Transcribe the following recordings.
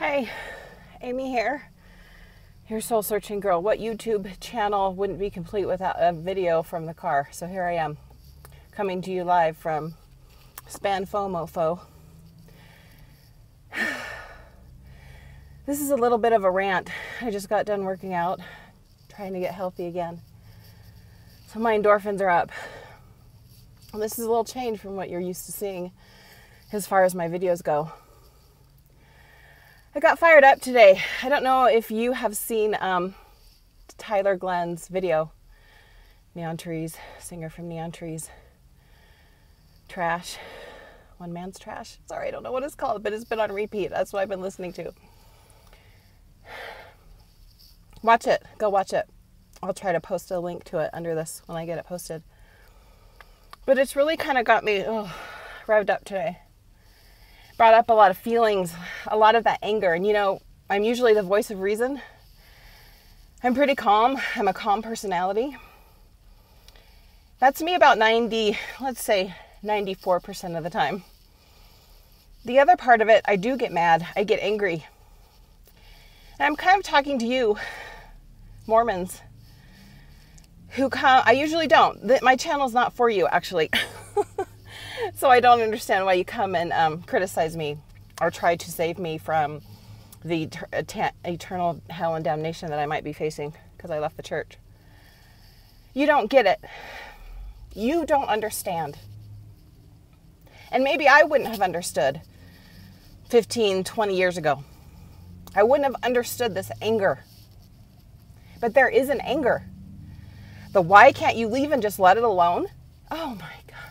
Hey, Amy here. Your soul searching girl. What YouTube channel wouldn't be complete without a video from the car? So here I am, coming to you live from Span Fomofo. This is a little bit of a rant. I just got done working out, trying to get healthy again. So my endorphins are up. And this is a little change from what you're used to seeing as far as my videos go. I got fired up today. I don't know if you have seen Tyler Glenn's video. Neon Trees, singer from Neon Trees. Trash. One Man's Trash. Sorry, I don't know what it's called, but it's been on repeat. That's what I've been listening to. Watch it. Go watch it. I'll try to post a link to it under this when I get it posted. But it's really kind of got me revved up today. Brought up a lot of feelings, a lot of that anger. And you know, I'm usually the voice of reason. I'm pretty calm. I'm a calm personality. That's me about 94% of the time. The other part of it, I do get mad. I get angry. And I'm kind of talking to you, Mormons, who come. I usually don't. My channel's not for you, actually. So I don't understand why you come and criticize me or try to save me from the eternal hell and damnation that I might be facing because I left the church. You don't get it. You don't understand. And maybe I wouldn't have understood 15, 20 years ago. I wouldn't have understood this anger. But there is an anger. The why can't you leave and just let it alone? Oh my God.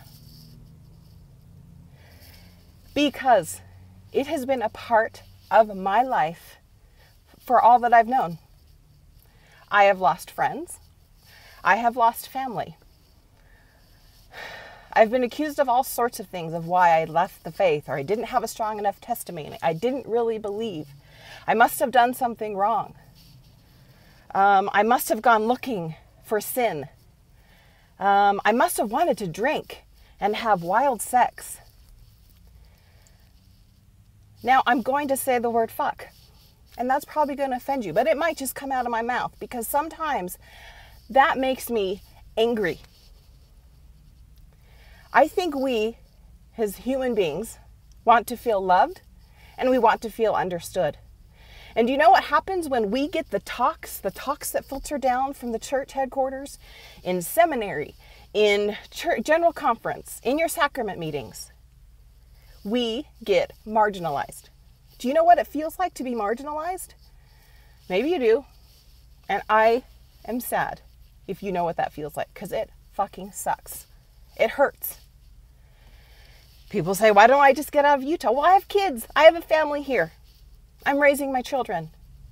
Because it has been a part of my life for all that I've known. I have lost friends. I have lost family. I've been accused of all sorts of things of why I left the faith, or I didn't have a strong enough testimony. I didn't really believe. I must have done something wrong. I must have gone looking for sin. I must have wanted to drink and have wild sex. Now, I'm going to say the word fuck, and that's probably going to offend you, but it might just come out of my mouth because sometimes that makes me angry. I think we, as human beings, want to feel loved and we want to feel understood. And do you know what happens when we get the talks that filter down from the church headquarters, in seminary, in church, general conference, in your sacrament meetings? We get marginalized. Do you know what it feels like to be marginalized? Maybe you do. And I am sad if you know what that feels like, because it fucking sucks. It hurts. People say, why don't I just get out of Utah? Well, I have kids. I have a family here. I'm raising my children.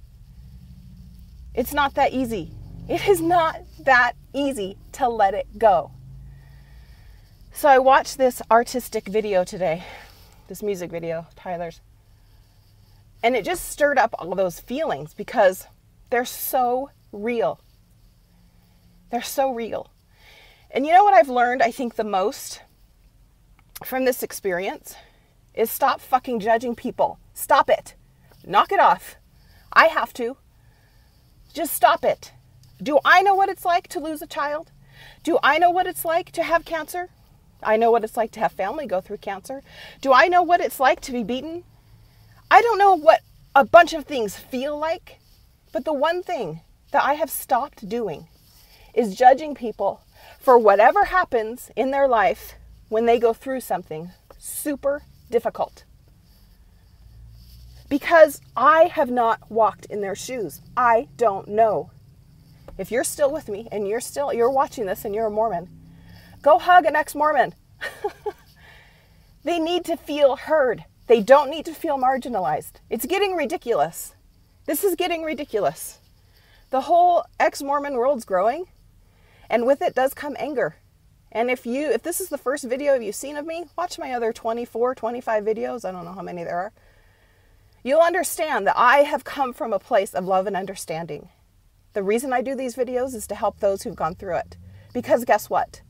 It's not that easy. It is not that easy to let it go. So I watched this artistic video today. This music video, Tyler's. And it just stirred up all those feelings because they're so real. They're so real. And you know what I've learned, I think, the most from this experience is stop fucking judging people. Stop it. Knock it off. I have to. Just stop it. Do I know what it's like to lose a child? Do I know what it's like to have cancer? I know what it's like to have family go through cancer. Do I know what it's like to be beaten? I don't know what a bunch of things feel like, but the one thing that I have stopped doing is judging people for whatever happens in their life when they go through something super difficult. Because I have not walked in their shoes. I don't know. If you're still with me and you're watching this and you're a Mormon, go hug an ex-Mormon. They need to feel heard. They don't need to feel marginalized. It's getting ridiculous. This is getting ridiculous. The whole ex-Mormon world's growing, and with it does come anger. And if this is the first video you've seen of me, watch my other 24, 25 videos. I don't know how many there are. You'll understand that I have come from a place of love and understanding. The reason I do these videos is to help those who've gone through it. Because guess what?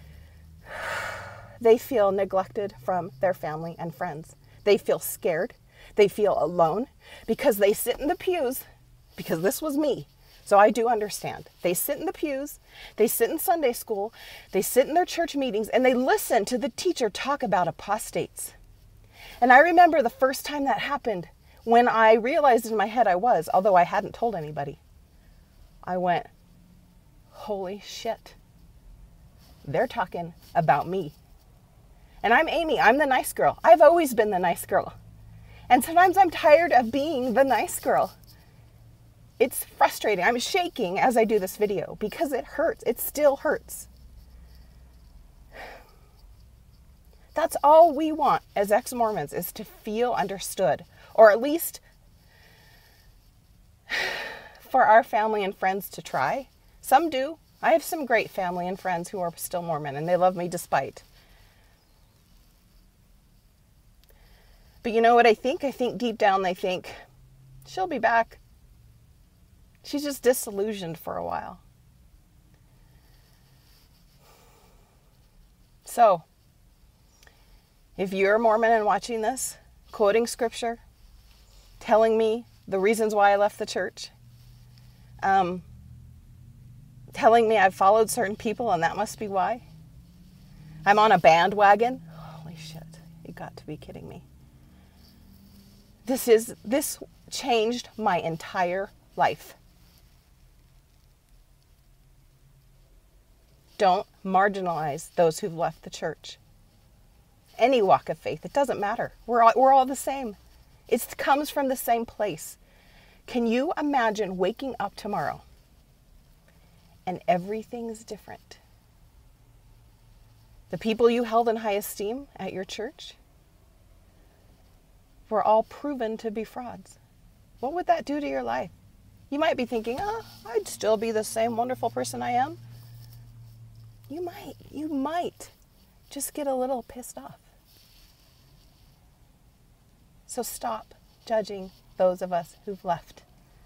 They feel neglected from their family and friends. They feel scared. They feel alone because they sit in the pews, because this was me. So I do understand. They sit in the pews, they sit in Sunday school, they sit in their church meetings, and they listen to the teacher talk about apostates. And I remember the first time that happened, when I realized in my head I was, although I hadn't told anybody. I went, holy shit. They're talking about me. And I'm Amy. I'm the nice girl. I've always been the nice girl. And sometimes I'm tired of being the nice girl. It's frustrating. I'm shaking as I do this video because it hurts. It still hurts. That's all we want as ex-Mormons, is to feel understood, or at least for our family and friends to try. Some do. I have some great family and friends who are still Mormon, and they love me despite. But you know what I think? I think deep down they think, she'll be back. She's just disillusioned for a while. So, if you're a Mormon and watching this, quoting scripture, telling me the reasons why I left the church, telling me I've followed certain people and that must be why, I'm on a bandwagon, holy shit, you got to be kidding me. This changed my entire life. Don't marginalize those who've left the church. Any walk of faith, it doesn't matter. We're all the same. It comes from the same place. Can you imagine waking up tomorrow and everything's different? The people you held in high esteem at your church were all proven to be frauds. What would that do to your life? You might be thinking, I'd still be the same wonderful person I am. You might just get a little pissed off. So stop judging those of us who've left.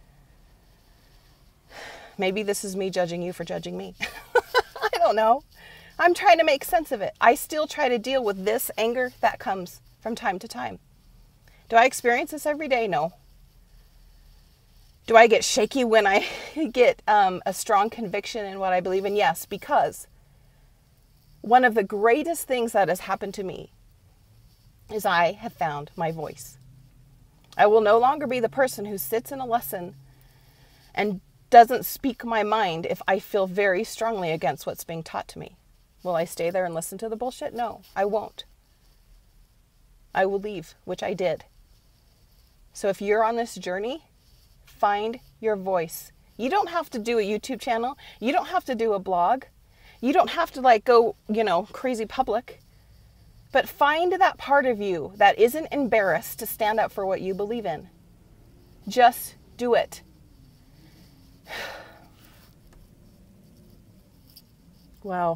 Maybe this is me judging you for judging me. I don't know. I'm trying to make sense of it. I still try to deal with this anger that comes from time to time. Do I experience this every day? No. Do I get shaky when I get a strong conviction in what I believe in? Yes, because one of the greatest things that has happened to me is I have found my voice. I will no longer be the person who sits in a lesson and doesn't speak my mind if I feel very strongly against what's being taught to me. Will I stay there and listen to the bullshit? No, I won't. I will leave, which I did. So if you're on this journey, find your voice. You don't have to do a YouTube channel. You don't have to do a blog. You don't have to go, crazy public. But find that part of you that isn't embarrassed to stand up for what you believe in. Just do it. Wow.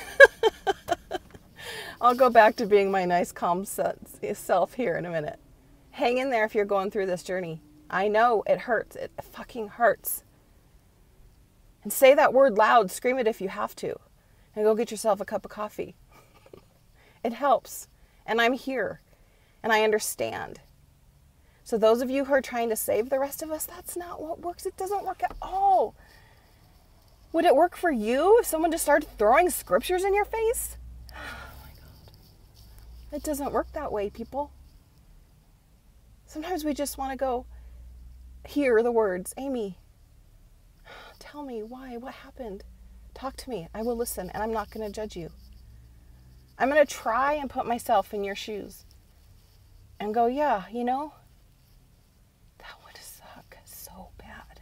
I'll go back to being my nice, calm self here in a minute. Hang in there if you're going through this journey. I know it hurts. It fucking hurts. And say that word loud. Scream it if you have to. And go get yourself a cup of coffee. It helps. And I'm here. And I understand. So those of you who are trying to save the rest of us, that's not what works. It doesn't work at all. Would it work for you if someone just started throwing scriptures in your face? Oh my God. It doesn't work that way, people. Sometimes we just want to go hear the words, Amy, tell me why, what happened? Talk to me. I will listen, and I'm not going to judge you. I'm going to try and put myself in your shoes and go, yeah, that would suck so bad.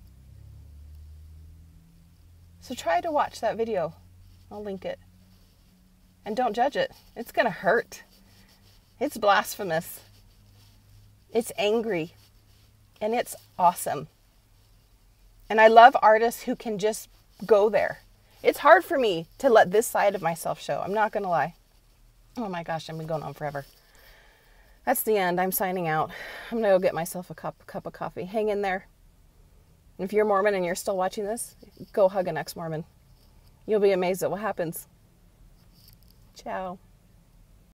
So try to watch that video. I'll link it. And don't judge it. It's going to hurt. It's blasphemous. It's angry. And it's awesome. And I love artists who can just go there. It's hard for me to let this side of myself show. I'm not going to lie. Oh my gosh, I've been going on forever. That's the end. I'm signing out. I'm going to go get myself a cup of coffee. Hang in there. If you're Mormon and you're still watching this, go hug an ex-Mormon. You'll be amazed at what happens. Ciao.